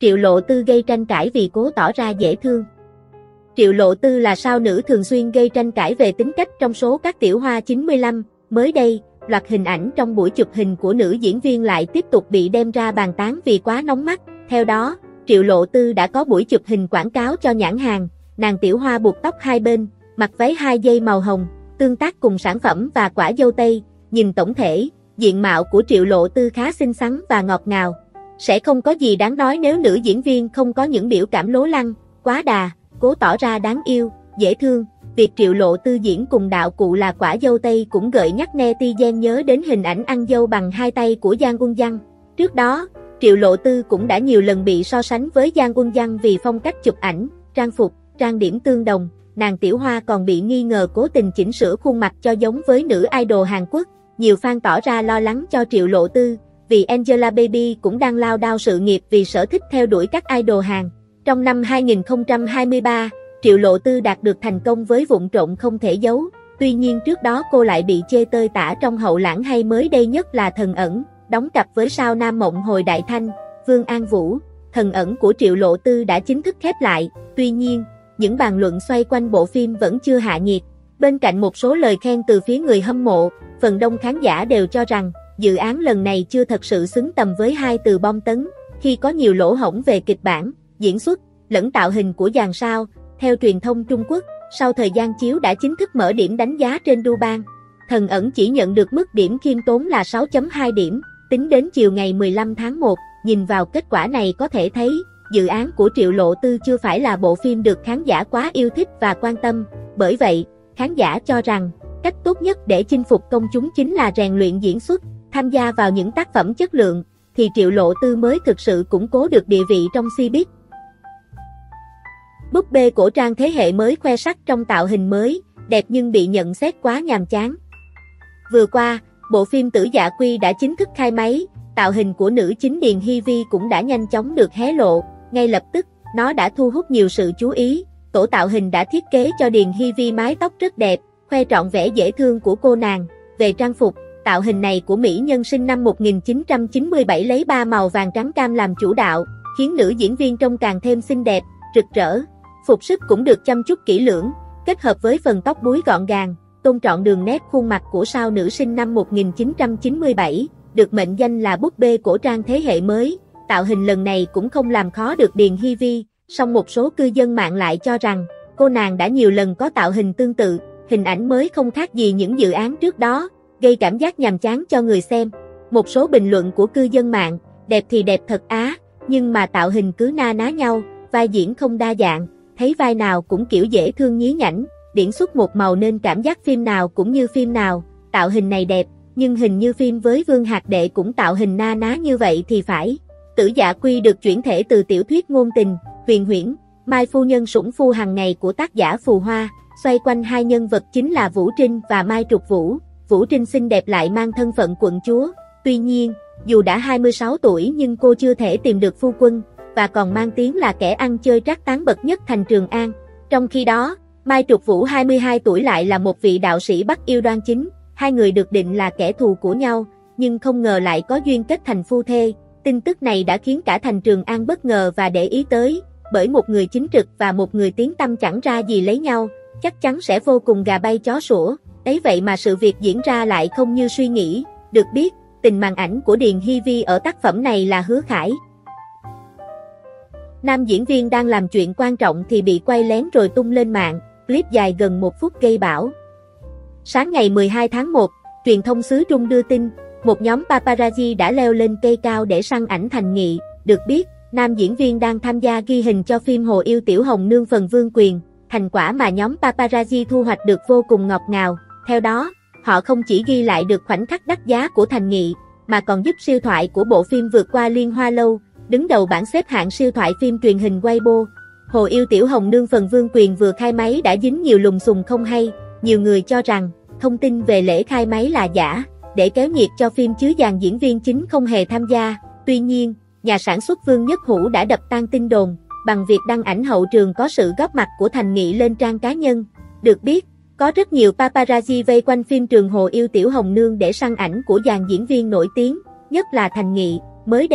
Triệu Lộ Tư gây tranh cãi vì cố tỏ ra dễ thương. Triệu Lộ Tư là sao nữ thường xuyên gây tranh cãi về tính cách trong số các tiểu hoa 95, mới đây, loạt hình ảnh trong buổi chụp hình của nữ diễn viên lại tiếp tục bị đem ra bàn tán vì quá nóng mắt. Theo đó, Triệu Lộ Tư đã có buổi chụp hình quảng cáo cho nhãn hàng, nàng tiểu hoa buộc tóc hai bên, mặc váy 2 dây màu hồng, tương tác cùng sản phẩm và quả dâu tây. Nhìn tổng thể, diện mạo của Triệu Lộ Tư khá xinh xắn và ngọt ngào. Sẽ không có gì đáng nói nếu nữ diễn viên không có những biểu cảm lố lăng, quá đà, cố tỏ ra đáng yêu, dễ thương. Việc Triệu Lộ Tư diễn cùng đạo cụ là quả dâu tây cũng gợi nhắc netizen nhớ đến hình ảnh ăn dâu bằng 2 tay của Giang Uân Giang. Trước đó, Triệu Lộ Tư cũng đã nhiều lần bị so sánh với Giang Uân Giang vì phong cách chụp ảnh, trang phục, trang điểm tương đồng. Nàng tiểu hoa còn bị nghi ngờ cố tình chỉnh sửa khuôn mặt cho giống với nữ idol Hàn Quốc. Nhiều fan tỏ ra lo lắng cho Triệu Lộ Tư, vì Angelababy cũng đang lao đao sự nghiệp vì sở thích theo đuổi các idol Hàn. Trong năm 2023, Triệu Lộ Tư đạt được thành công với Vụng Trộm Không Thể Giấu. Tuy nhiên trước đó cô lại bị chê tơi tả trong Hậu Lãng, hay mới đây nhất là Thần Ẩn, đóng cặp với sao nam Mộng Hồi Đại Thanh, Vương An Vũ. Thần Ẩn của Triệu Lộ Tư đã chính thức khép lại. Tuy nhiên, những bàn luận xoay quanh bộ phim vẫn chưa hạ nhiệt. Bên cạnh một số lời khen từ phía người hâm mộ, phần đông khán giả đều cho rằng dự án lần này chưa thật sự xứng tầm với 2 từ bom tấn, khi có nhiều lỗ hổng về kịch bản, diễn xuất, lẫn tạo hình của dàn sao. Theo truyền thông Trung Quốc, sau thời gian chiếu đã chính thức mở điểm đánh giá trên Douban. Thần Ẩn chỉ nhận được mức điểm khiêm tốn là 6.2 điểm, tính đến chiều ngày 15 tháng 1. Nhìn vào kết quả này có thể thấy, dự án của Triệu Lộ Tư chưa phải là bộ phim được khán giả quá yêu thích và quan tâm. Bởi vậy, khán giả cho rằng, cách tốt nhất để chinh phục công chúng chính là rèn luyện diễn xuất, tham gia vào những tác phẩm chất lượng, thì Triệu Lộ Tư mới thực sự củng cố được địa vị trong showbiz. Búp bê cổ trang thế hệ mới khoe sắc trong tạo hình mới, đẹp nhưng bị nhận xét quá nhàm chán. Vừa qua, bộ phim Tử Dạ Quy đã chính thức khai máy, tạo hình của nữ chính Điền Hy Vi cũng đã nhanh chóng được hé lộ. Ngay lập tức, nó đã thu hút nhiều sự chú ý. Tổ tạo hình đã thiết kế cho Điền Hy Vi mái tóc rất đẹp, khoe trọn vẻ dễ thương của cô nàng. Về trang phục, tạo hình này của mỹ nhân sinh năm 1997 lấy 3 màu vàng trắng cam làm chủ đạo, khiến nữ diễn viên trông càng thêm xinh đẹp, rực rỡ. Phục sức cũng được chăm chút kỹ lưỡng, kết hợp với phần tóc búi gọn gàng, tôn trọn đường nét khuôn mặt của sao nữ sinh năm 1997, được mệnh danh là búp bê cổ trang thế hệ mới. Tạo hình lần này cũng không làm khó được Điền Hy Vi, song một số cư dân mạng lại cho rằng, cô nàng đã nhiều lần có tạo hình tương tự, hình ảnh mới không khác gì những dự án trước đó, gây cảm giác nhàm chán cho người xem. Một số bình luận của cư dân mạng, đẹp thì đẹp thật á, nhưng mà tạo hình cứ na ná nhau, vai diễn không đa dạng, thấy vai nào cũng kiểu dễ thương nhí nhảnh, điển xuất một màu nên cảm giác phim nào cũng như phim nào. Tạo hình này đẹp, nhưng hình như phim với Vương Hạc Đệ cũng tạo hình na ná như vậy thì phải. Tử Dạ Quy được chuyển thể từ tiểu thuyết ngôn tình, huyền huyễn, Mai Phu Nhân Sủng Phu hàng ngày của tác giả Phù Hoa, xoay quanh 2 nhân vật chính là Vũ Trinh và Mai Trục Vũ. Vũ Trinh xinh đẹp lại mang thân phận quận chúa. Tuy nhiên, dù đã 26 tuổi nhưng cô chưa thể tìm được phu quân, và còn mang tiếng là kẻ ăn chơi trác táng bậc nhất thành Trường An. Trong khi đó, Mai Trục Vũ 22 tuổi lại là một vị đạo sĩ Bắc yêu đoan chính. Hai người được định là kẻ thù của nhau, nhưng không ngờ lại có duyên kết thành phu thê. Tin tức này đã khiến cả thành Trường An bất ngờ và để ý tới, bởi một người chính trực và một người tiếng tăm chẳng ra gì lấy nhau, chắc chắn sẽ vô cùng gà bay chó sủa. Ấy vậy mà sự việc diễn ra lại không như suy nghĩ. Được biết, tình màn ảnh của Điền Hy Vi ở tác phẩm này là Hứa Khải. Nam diễn viên đang làm chuyện quan trọng thì bị quay lén rồi tung lên mạng, clip dài gần 1 phút gây bão. Sáng ngày 12 tháng 1, truyền thông xứ Trung đưa tin, một nhóm paparazzi đã leo lên cây cao để săn ảnh Thành Nghị. Được biết, nam diễn viên đang tham gia ghi hình cho phim Hồ Yêu Tiểu Hồng Nương phần Vương Quyền. Thành quả mà nhóm paparazzi thu hoạch được vô cùng ngọt ngào. Theo đó, họ không chỉ ghi lại được khoảnh khắc đắt giá của Thành Nghị, mà còn giúp siêu thoại của bộ phim vượt qua Liên Hoa Lâu, đứng đầu bảng xếp hạng siêu thoại phim truyền hình Weibo. Hồ Yêu Tiểu Hồng Nương phần Vương Quyền vừa khai máy đã dính nhiều lùm xùm không hay. Nhiều người cho rằng, thông tin về lễ khai máy là giả, để kéo nhiệt cho phim chứ dàn diễn viên chính không hề tham gia. Tuy nhiên, nhà sản xuất Vương Nhất Hữu đã đập tan tin đồn, bằng việc đăng ảnh hậu trường có sự góp mặt của Thành Nghị lên trang cá nhân. Được biết, có rất nhiều paparazzi vây quanh phim trường Hồ Yêu Tiểu Hồng Nương để săn ảnh của dàn diễn viên nổi tiếng, nhất là Thành Nghị. Mới đây,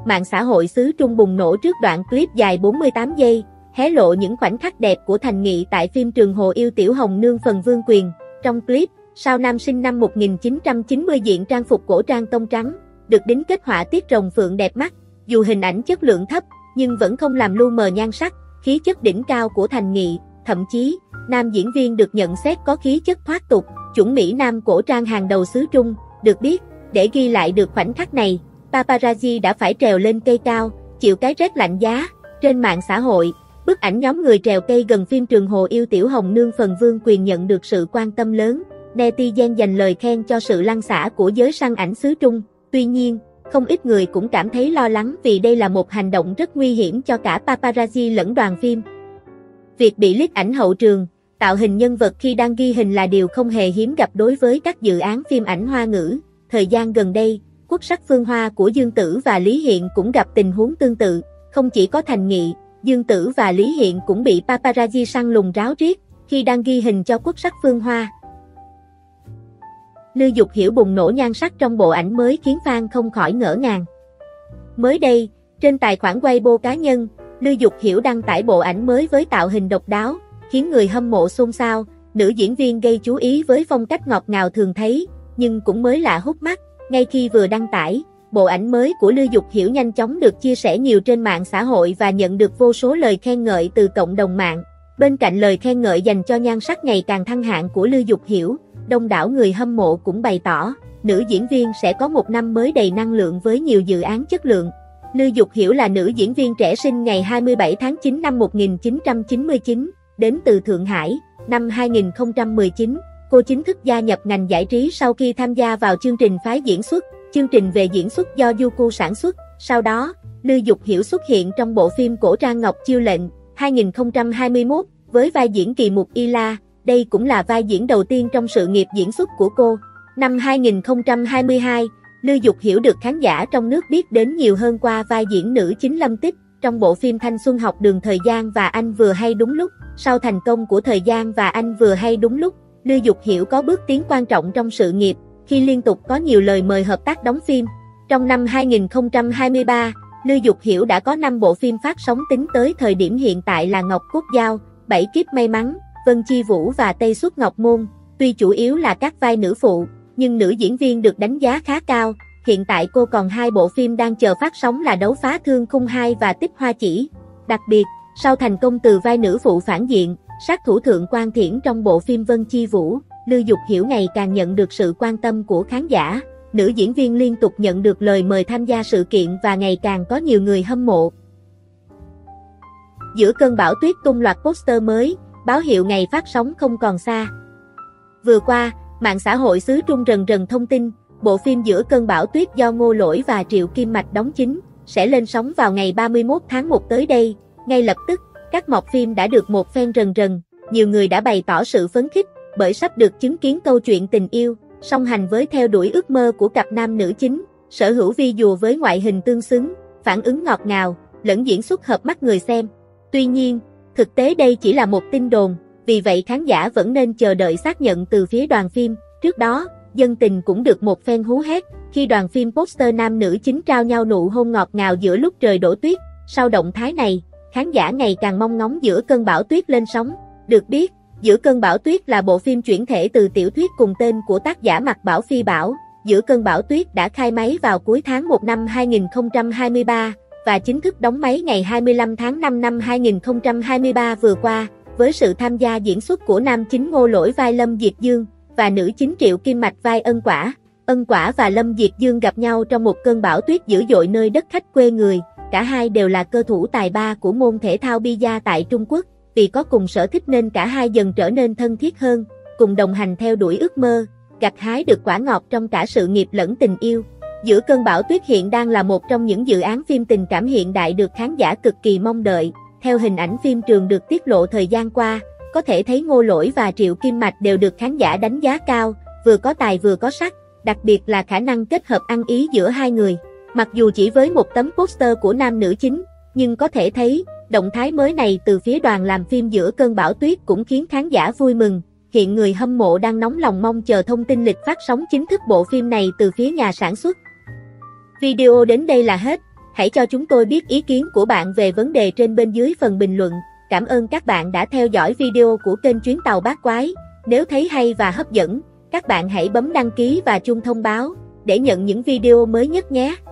mạng xã hội xứ Trung bùng nổ trước đoạn clip dài 48 giây, hé lộ những khoảnh khắc đẹp của Thành Nghị tại phim Trường Hồ Yêu Tiểu Hồng Nương phần Vương Quyền. Trong clip, sao nam sinh năm 1990 diện trang phục cổ trang tông trắng, được đính kết họa tiết rồng phượng đẹp mắt. Dù hình ảnh chất lượng thấp, nhưng vẫn không làm lu mờ nhan sắc, khí chất đỉnh cao của Thành Nghị. Thậm chí, nam diễn viên được nhận xét có khí chất thoát tục, chuẩn Mỹ Nam cổ trang hàng đầu xứ Trung. Được biết, để ghi lại được khoảnh khắc này, paparazzi đã phải trèo lên cây cao, chịu cái rét lạnh giá. Trên mạng xã hội, bức ảnh nhóm người trèo cây gần phim Trường Hồ Yêu Tiểu Hồng Nương phần Vương Quyền nhận được sự quan tâm lớn. Netizen dành lời khen cho sự lăn xả của giới săn ảnh xứ Trung. Tuy nhiên, không ít người cũng cảm thấy lo lắng vì đây là một hành động rất nguy hiểm cho cả paparazzi lẫn đoàn phim. Việc bị leak ảnh hậu trường, tạo hình nhân vật khi đang ghi hình là điều không hề hiếm gặp đối với các dự án phim ảnh Hoa ngữ. Thời gian gần đây, Quốc sắc Phương Hoa của Dương Tử và Lý Hiện cũng gặp tình huống tương tự. Không chỉ có Thành Nghị, Dương Tử và Lý Hiện cũng bị paparazzi săn lùng ráo riết khi đang ghi hình cho Quốc sắc Phương Hoa. Lưu Dục Hiểu bùng nổ nhan sắc trong bộ ảnh mới khiến fan không khỏi ngỡ ngàng. Mới đây, trên tài khoản Weibo cá nhân, Lưu Dục Hiểu đăng tải bộ ảnh mới với tạo hình độc đáo, khiến người hâm mộ xôn xao. Nữ diễn viên gây chú ý với phong cách ngọt ngào thường thấy, nhưng cũng mới lạ hút mắt. Ngay khi vừa đăng tải, bộ ảnh mới của Lưu Dục Hiểu nhanh chóng được chia sẻ nhiều trên mạng xã hội và nhận được vô số lời khen ngợi từ cộng đồng mạng. Bên cạnh lời khen ngợi dành cho nhan sắc ngày càng thăng hạng của Lưu Dục Hiểu, đông đảo người hâm mộ cũng bày tỏ, nữ diễn viên sẽ có một năm mới đầy năng lượng với nhiều dự án chất lượng. Lưu Dục Hiểu là nữ diễn viên trẻ sinh ngày 27 tháng 9 năm 1999, đến từ Thượng Hải. Năm 2019, cô chính thức gia nhập ngành giải trí sau khi tham gia vào chương trình Phái Diễn Xuất, chương trình về diễn xuất do Youku sản xuất. Sau đó, Lưu Dục Hiểu xuất hiện trong bộ phim cổ trang Ngọc Chiêu Lệnh 2021 với vai diễn kỳ mục Y La. Đây cũng là vai diễn đầu tiên trong sự nghiệp diễn xuất của cô. Năm 2022, Lưu Dục Hiểu được khán giả trong nước biết đến nhiều hơn qua vai diễn nữ chính Lâm Tích trong bộ phim thanh xuân học đường Thời gian và Anh Vừa Hay Đúng Lúc. Sau thành công của Thời gian và Anh Vừa Hay Đúng Lúc, Lưu Dục Hiểu có bước tiến quan trọng trong sự nghiệp khi liên tục có nhiều lời mời hợp tác đóng phim. Trong năm 2023, Lưu Dục Hiểu đã có 5 bộ phim phát sóng tính tới thời điểm hiện tại là Ngọc Cốt Dao, 7 Kiếp May Mắn, Vân Chi Vũ và Tây Xuất Ngọc Môn. Tuy chủ yếu là các vai nữ phụ, nhưng nữ diễn viên được đánh giá khá cao. Hiện tại cô còn 2 bộ phim đang chờ phát sóng là Đấu Phá Thương Khung 2 và Tích Hoa Chỉ. Đặc biệt, sau thành công từ vai nữ phụ phản diện, sát thủ Thượng Quan Thiển trong bộ phim Vân Chi Vũ, Lưu Dục Hiểu ngày càng nhận được sự quan tâm của khán giả. Nữ diễn viên liên tục nhận được lời mời tham gia sự kiện và ngày càng có nhiều người hâm mộ. Giữa cơn bão tuyết tung loạt poster mới, báo hiệu ngày phát sóng không còn xa. Vừa qua, mạng xã hội xứ Trung rần rần thông tin, bộ phim Giữa cơn bão tuyết do Ngô Lỗi và Triệu Kim Mạch đóng chính, sẽ lên sóng vào ngày 31 tháng 1 tới đây. Ngay lập tức, các mọt phim đã được một phen rần rần, nhiều người đã bày tỏ sự phấn khích, bởi sắp được chứng kiến câu chuyện tình yêu, song hành với theo đuổi ước mơ của cặp nam nữ chính, sở hữu visual với ngoại hình tương xứng, phản ứng ngọt ngào, lẫn diễn xuất hợp mắt người xem. Tuy nhiên, thực tế đây chỉ là một tin đồn, vì vậy khán giả vẫn nên chờ đợi xác nhận từ phía đoàn phim. Trước đó, dân tình cũng được một phen hú hét khi đoàn phim poster nam nữ chính trao nhau nụ hôn ngọt ngào giữa lúc trời đổ tuyết. Sau động thái này, khán giả ngày càng mong ngóng Giữa cơn bão tuyết lên sóng. Được biết, Giữa cơn bão tuyết là bộ phim chuyển thể từ tiểu thuyết cùng tên của tác giả Mạc Bảo Phi Bảo. Giữa cơn bão tuyết đã khai máy vào cuối tháng 1 năm 2023 và chính thức đóng máy ngày 25 tháng 5 năm 2023 vừa qua, với sự tham gia diễn xuất của nam chính Ngô Lỗi vai Lâm Diệt Dương và nữ chính Triệu Kim Mạch vai Ân Quả. Ân Quả và Lâm Diệt Dương gặp nhau trong một cơn bão tuyết dữ dội nơi đất khách quê người. Cả hai đều là cơ thủ tài ba của môn thể thao bida tại Trung Quốc. Vì có cùng sở thích nên cả hai dần trở nên thân thiết hơn, cùng đồng hành theo đuổi ước mơ, gặt hái được quả ngọt trong cả sự nghiệp lẫn tình yêu. Giữa cơn bão tuyết hiện đang là một trong những dự án phim tình cảm hiện đại được khán giả cực kỳ mong đợi. Theo hình ảnh phim trường được tiết lộ thời gian qua, có thể thấy Ngô Lỗi và Triệu Kim Mạch đều được khán giả đánh giá cao, vừa có tài vừa có sắc, đặc biệt là khả năng kết hợp ăn ý giữa hai người. Mặc dù chỉ với một tấm poster của nam nữ chính, nhưng có thể thấy, động thái mới này từ phía đoàn làm phim Giữa cơn bão tuyết cũng khiến khán giả vui mừng. Hiện người hâm mộ đang nóng lòng mong chờ thông tin lịch phát sóng chính thức bộ phim này từ phía nhà sản xuất. Video đến đây là hết. Hãy cho chúng tôi biết ý kiến của bạn về vấn đề trên bên dưới phần bình luận. Cảm ơn các bạn đã theo dõi video của kênh Chuyến Tàu Bát Quái. Nếu thấy hay và hấp dẫn, các bạn hãy bấm đăng ký và chuông thông báo để nhận những video mới nhất nhé.